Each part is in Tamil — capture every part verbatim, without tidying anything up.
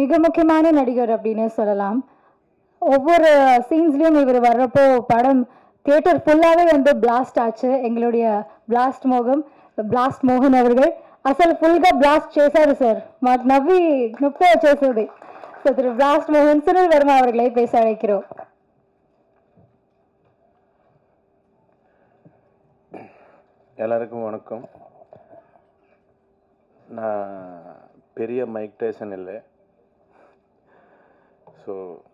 மிக முக்கியமான நடிகர் அப்படின்னு சொல்லலாம். ஒவ்வொரு சீன்ஸ்லேயும் இவர் வர்றப்போ படம் தியேட்டர் ஃபுல்லாகவே வந்து பிளாஸ்ட் ஆச்சு. எங்களுடைய பிளாஸ்ட் மோகம் బ్లాస్ట్ మోహన్ அவர்கள் అసలు ఫుల్గా బ్లాస్ట్ చేశారు సార్. మాకు నవ్వి నొప్పి వచ్చేసింది. సో திரு బ్లాస్ట్ మోహన్ సునీల్ వర్మ அவர்களை பேச அழைக்கிறோம். எல்லாருக்கும் வணக்கம். நான் பெரிய மைக் டைசன் இல்லை. ஸோ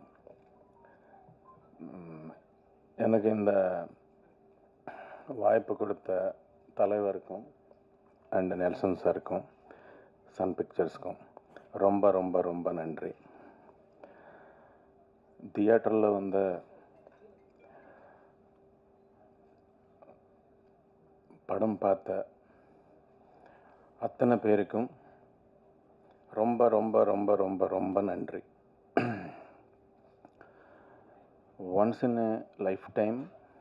எனக்கு இந்த வாய்ப்பு கொடுத்த தலைவருக்கும் அண்ட் நெல்சன் சாருக்கும் சன் பிக்சர்ஸ்க்கும் ரொம்ப ரொம்ப ரொம்ப நன்றி. தியேட்டரில் வந்த படம் பார்த்த அத்தனை பேருக்கும் ரொம்ப ரொம்ப ரொம்ப ரொம்ப ரொம்ப நன்றி. Once in a lifetime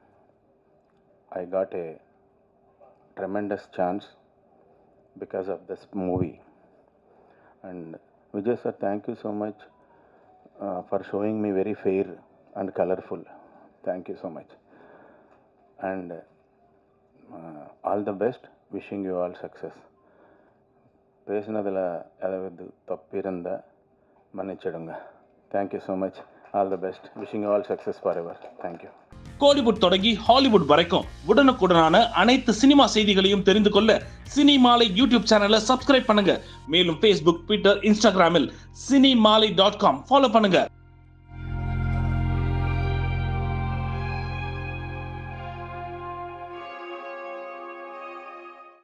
I got a tremendous chance because of this movie. And Vijay sir, thank you so much uh, for showing me very fair and colorful. Thank you so much. And uh, all the best. Wishing you all success. பேசினதில் ஏதாவது தப்பு இருந்தால் மன்னிச்சிடுங்க. Thank you so much. All the best. Wishing you all success forever. Thank you. Kollywood தொடங்கி ஹாலிவுட் வரைக்கும் உடனுக்குடனான அனைத்து சினிமா செய்திகளையும் தெரிந்து கொள்ள சினிமாலை யூடியூப் சேனலை சப்ஸ்கிரைப் பண்ணுங்க. மேலும் ஃபேஸ்புக், ட்விட்டர், இன்ஸ்டாகிராமில் சினிமாலை டாட் காம் ஃபாலோ பண்ணுங்க.